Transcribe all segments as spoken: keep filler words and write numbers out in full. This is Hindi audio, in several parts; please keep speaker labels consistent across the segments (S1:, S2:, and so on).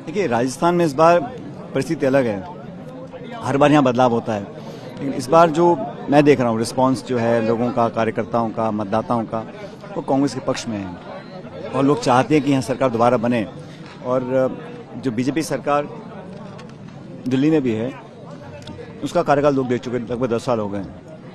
S1: देखिए, राजस्थान में इस बार परिस्थिति अलग है। हर बार यहाँ बदलाव होता है, लेकिन इस बार जो मैं देख रहा हूँ रिस्पांस जो है लोगों का, कार्यकर्ताओं का, मतदाताओं का, वो कांग्रेस के पक्ष में है और लोग चाहते हैं कि यहाँ सरकार दोबारा बने। और जो बीजेपी सरकार दिल्ली में भी है, उसका कार्यकाल लोग देख चुके, लगभग दस साल हो गए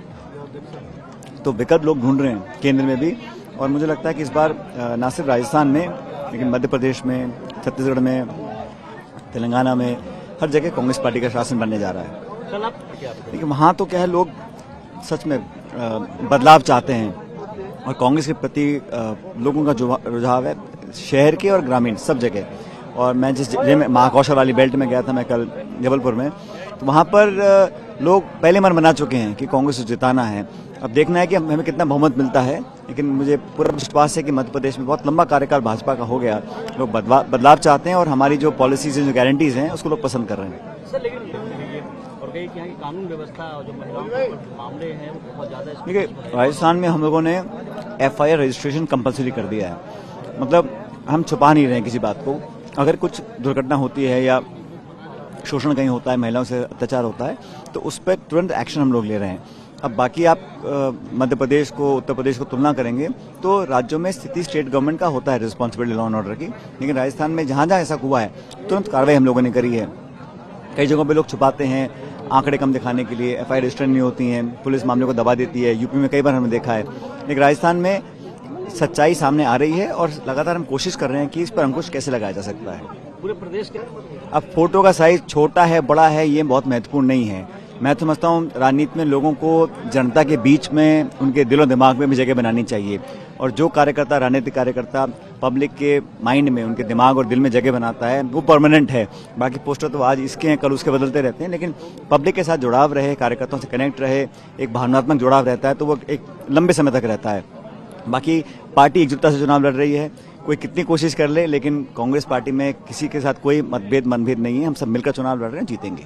S1: हैं। तो विकल्प लोग ढूंढ रहे हैं केंद्र में भी, और मुझे लगता है कि इस बार न सिर्फ राजस्थान में, लेकिन मध्य प्रदेश में, छत्तीसगढ़ में, तेलंगाना में, हर जगह कांग्रेस पार्टी का शासन बनने जा रहा है। लेकिन वहाँ तो क्या है, लोग सच में बदलाव चाहते हैं और कांग्रेस के प्रति लोगों का जो रुझाव है शहर के और ग्रामीण सब जगह। और मैं जिस जिले में महाकौशल वाली बेल्ट में गया था, मैं कल जबलपुर में, तो वहाँ पर लोग पहले मन बना चुके हैं कि कांग्रेस को जिताना है। अब देखना है कि हमें कितना बहुमत मिलता है, लेकिन मुझे पूरा विश्वास है कि मध्य प्रदेश में बहुत लंबा कार्यकाल भाजपा का हो गया। लोग बदलाव चाहते हैं और हमारी जो पॉलिसीज हैं, जो गारंटीज हैं, उसको लोग पसंद कर रहे हैं।
S2: सर, लेकिन और कई यहाँ की कानून व्यवस्था और जो महिलाओं के मामले हैं वो बहुत ज्यादा।
S1: देखिए, राजस्थान में हम लोगों ने F I R registration compulsory कर दिया है। मतलब हम छुपा नहीं रहे हैं किसी बात को। अगर कुछ दुर्घटना होती है या शोषण कहीं होता है, महिलाओं से अत्याचार होता है, तो उस पर तुरंत एक्शन हम लोग ले रहे हैं। अब बाकी आप मध्य प्रदेश को, उत्तर प्रदेश को तुलना करेंगे तो राज्यों में स्थिति स्टेट गवर्नमेंट का होता है रिस्पॉन्सिबिलिटी लॉ एंड ऑर्डर की, लेकिन राजस्थान में जहां जहां ऐसा हुआ है तुरंत कार्रवाई हम लोगों ने करी है। कई जगहों पे लोग छुपाते हैं आंकड़े कम दिखाने के लिए, एफ आई आर रजिस्टर नहीं होती हैं, पुलिस मामलों को दबा देती है। यूपी में कई बार हमने देखा है, लेकिन राजस्थान में सच्चाई सामने आ रही है और लगातार हम कोशिश कर रहे हैं कि इस पर अंकुश कैसे लगाया जा सकता है।
S2: पूरे प्रदेश के
S1: अब फोटो का साइज छोटा है, बड़ा है, ये बहुत महत्वपूर्ण नहीं है। मैं तो समझता हूँ राजनीति में लोगों को जनता के बीच में, उनके दिलो दिमाग में भी जगह बनानी चाहिए। और जो कार्यकर्ता, राजनीतिक कार्यकर्ता पब्लिक के माइंड में, उनके दिमाग और दिल में जगह बनाता है, वो परमानेंट है। बाकी पोस्टर तो आज इसके हैं, कल उसके बदलते रहते हैं, लेकिन पब्लिक के साथ जुड़ाव रहे, कार्यकर्ताओं से कनेक्ट रहे, एक भावनात्मक जुड़ाव रहता है, तो वो एक लंबे समय तक रहता है। बाकी पार्टी एकजुटता से चुनाव लड़ रही है, कोई कितनी कोशिश कर ले, लेकिन कांग्रेस पार्टी में किसी के साथ कोई मतभेद मनभेद नहीं है। हम सब मिलकर चुनाव लड़ रहे हैं, जीतेंगे।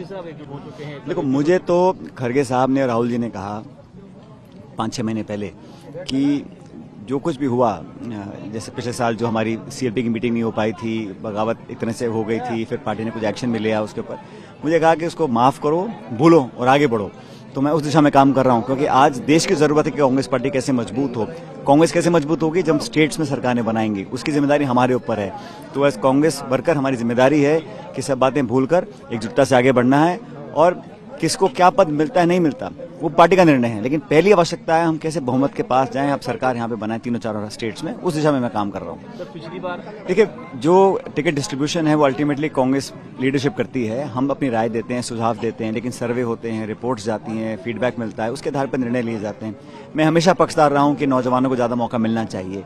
S1: देखो, मुझे तो खड़गे साहब ने और राहुल जी ने कहा पाँच छः महीने पहले कि जो कुछ भी हुआ, जैसे पिछले साल जो हमारी सी एल पी की मीटिंग नहीं हो पाई थी, बगावत एक तरह से हो गई थी, फिर पार्टी ने कुछ एक्शन भी लिया उसके ऊपर, मुझे कहा कि उसको माफ़ करो, भूलो और आगे बढ़ो। तो मैं उस दिशा में काम कर रहा हूं, क्योंकि आज देश की जरूरत है कि कांग्रेस पार्टी कैसे मजबूत हो। कांग्रेस कैसे मजबूत होगी? जब स्टेट्स में सरकारें बनाएंगी, उसकी जिम्मेदारी हमारे ऊपर है। तो एज कांग्रेस वर्कर हमारी जिम्मेदारी है कि सब बातें भूलकर एकजुटता से आगे बढ़ना है, और किसको क्या पद मिलता है नहीं मिलता वो पार्टी का निर्णय है, लेकिन पहली आवश्यकता है हम कैसे बहुमत के पास जाएं, अब सरकार यहाँ पे बनाए तीनों चारों स्टेट्स में, उस दिशा में मैं काम कर रहा हूँ।
S2: पिछली बार
S1: देखिए, जो टिकट डिस्ट्रीब्यूशन है वो अल्टीमेटली कांग्रेस लीडरशिप करती है। हम अपनी राय देते हैं, सुझाव देते हैं, लेकिन सर्वे होते हैं, रिपोर्ट्स जाती हैं, फीडबैक मिलता है, उसके आधार पर निर्णय लिए जाते हैं। मैं हमेशा पक्षधर रहा हूँ कि नौजवानों को ज्यादा मौका मिलना चाहिए।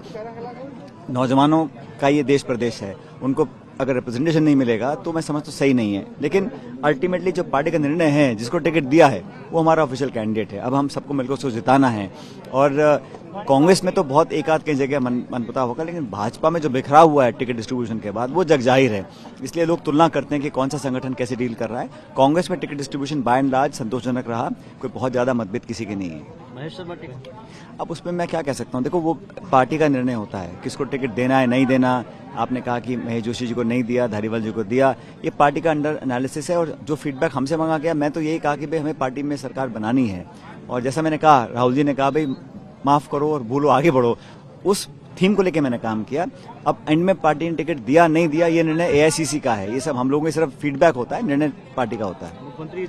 S1: नौजवानों का ये देश प्रदेश है, उनको अगर रिप्रेजेंटेशन नहीं मिलेगा तो मैं समझता हूँ सही नहीं है। लेकिन अल्टीमेटली जो पार्टी का निर्णय है, जिसको टिकट दिया है, वो हमारा ऑफिशियल कैंडिडेट है। अब हम सबको मिलकर उसको जिताना है। और कांग्रेस में तो बहुत एक आध कई जगह मन मनपता होगा, लेकिन भाजपा में जो बिखराव हुआ है टिकट डिस्ट्रीब्यूशन के बाद, वो जग जाहिर है। इसलिए लोग तुलना करते हैं कि कौन सा संगठन कैसे डील कर रहा है। कांग्रेस में ticket distribution by and large संतोषजनक रहा, कोई बहुत ज्यादा मतभेद किसी के नहीं है।
S2: महेश शर्मा टिकट,
S1: अब उसमें मैं क्या कह सकता हूँ? देखो, वो पार्टी का निर्णय होता है किसको टिकट देना है, नहीं देना। आपने कहा कि महेश जोशी जी को नहीं दिया, धारीवाल जी को दिया, ये पार्टी का अंडर एनालिसिस है। और जो फीडबैक हमसे मांगा गया, मैं तो यही कहा कि भाई हमें पार्टी में सरकार बनानी है। और जैसा मैंने कहा, राहुल जी ने कहा भाई माफ करो और भूलो, आगे बढ़ो, उस थीम को लेकर मैंने काम किया। अब एंड में पार्टी ने टिकट दिया नहीं दिया, ये निर्णय ए आई सी सी का है। ये सब हम लोगों के सिर्फ फीडबैक होता है, निर्णय पार्टी का होता है।
S2: मुख्यमंत्री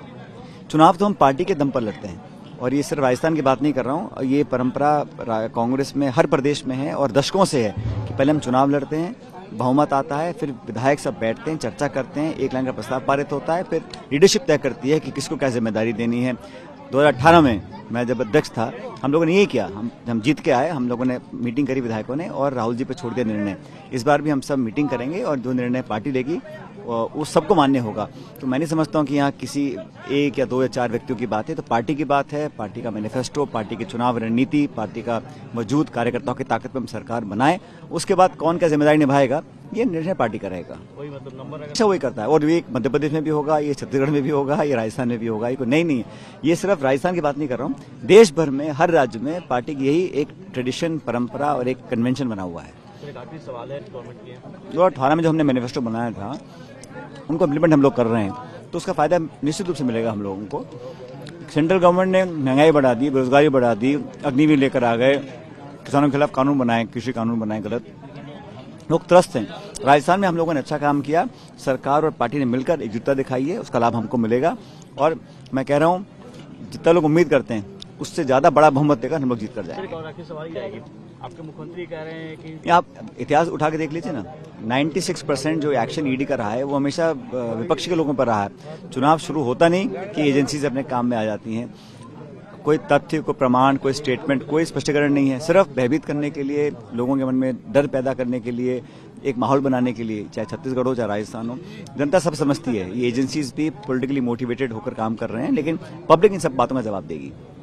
S1: चुनाव तो हम पार्टी के दम पर लड़ते हैं, और ये सिर्फ राजस्थान की बात नहीं कर रहा हूँ, ये परंपरा कांग्रेस में हर प्रदेश में है और दशकों से है कि पहले हम चुनाव लड़ते हैं, बहुमत आता है, फिर विधायक सब बैठते हैं, चर्चा करते हैं, एक लाइन का प्रस्ताव पारित होता है, फिर लीडरशिप तय करती है कि किसको क्या जिम्मेदारी देनी है। दो हज़ार अठारह में मैं जब अध्यक्ष था, हम लोगों ने यही किया। हम हम जीत के आए, हम लोगों ने मीटिंग करी विधायकों ने, और राहुल जी पे छोड़ दिया निर्णय। इस बार भी हम सब मीटिंग करेंगे और जो निर्णय पार्टी लेगी उस सबको मान्य होगा। तो मैं नहीं समझता हूँ कि यहाँ किसी एक या दो या चार व्यक्तियों की बात है। तो पार्टी की बात है, पार्टी का मैनिफेस्टो, पार्टी की चुनाव रणनीति, पार्टी का मौजूद कार्यकर्ताओं की ताकत पर हम सरकार बनाए। उसके बाद कौन क्या जिम्मेदारी निभाएगा, ये निर्णय पार्टी का रहेगा।
S2: वही मतलब नंबर
S1: अच्छा वही करता है। और ये मध्य प्रदेश में भी होगा, ये छत्तीसगढ़ में भी होगा, ये राजस्थान में भी होगा। ये कोई नहीं नहीं है। ये सिर्फ राजस्थान की बात नहीं कर रहा हूँ, देश भर में हर राज्य में पार्टी की यही एक ट्रेडिशन, परंपरा और एक कन्वेंशन बना हुआ है।
S2: सर एक आखिरी सवाल है गवर्नमेंट के,
S1: दो हज़ार अठारह में जो हमने मैनिफेस्टो बनाया था उनको इम्प्लीमेंट हम लोग कर रहे हैं, तो उसका फायदा निश्चित रूप से मिलेगा हम लोगों को। सेंट्रल गवर्नमेंट ने महंगाई बढ़ा दी, बेरोजगारी बढ़ा दी, अग्निवीर लेकर आ गए, किसानों के खिलाफ कानून बनाए, कृषि कानून बनाए गलत, लोग त्रस्त हैं। राजस्थान में हम लोगों ने अच्छा काम किया, सरकार और पार्टी ने मिलकर एकजुटता दिखाई है, उसका लाभ हमको मिलेगा। और मैं कह रहा हूँ जितना लोग उम्मीद करते हैं उससे ज्यादा बड़ा बहुमत देकर हम लोग जीत कर
S2: सर
S1: जाएंगे।
S2: एक और आखिरी सवाल ये आएगी, आपके मुख्यमंत्री कह रहे हैं कि
S1: ये आप इतिहास उठा के देख लीजिए ना, छियानवे परसेंट जो एक्शन ईडी का रहा है वो हमेशा विपक्ष के लोगों पर रहा है। चुनाव शुरू होता नहीं कि एजेंसी से अपने काम में आ जाती हैं, कोई तथ्य, कोई प्रमाण, कोई स्टेटमेंट, कोई स्पष्टीकरण नहीं है, सिर्फ भयभीत करने के लिए, लोगों के मन में डर पैदा करने के लिए, एक माहौल बनाने के लिए, चाहे छत्तीसगढ़ हो चाहे राजस्थान हो। जनता सब समझती है, ये एजेंसीज भी पॉलिटिकली मोटिवेटेड होकर काम कर रहे हैं, लेकिन पब्लिक इन सब बातों का जवाब देगी।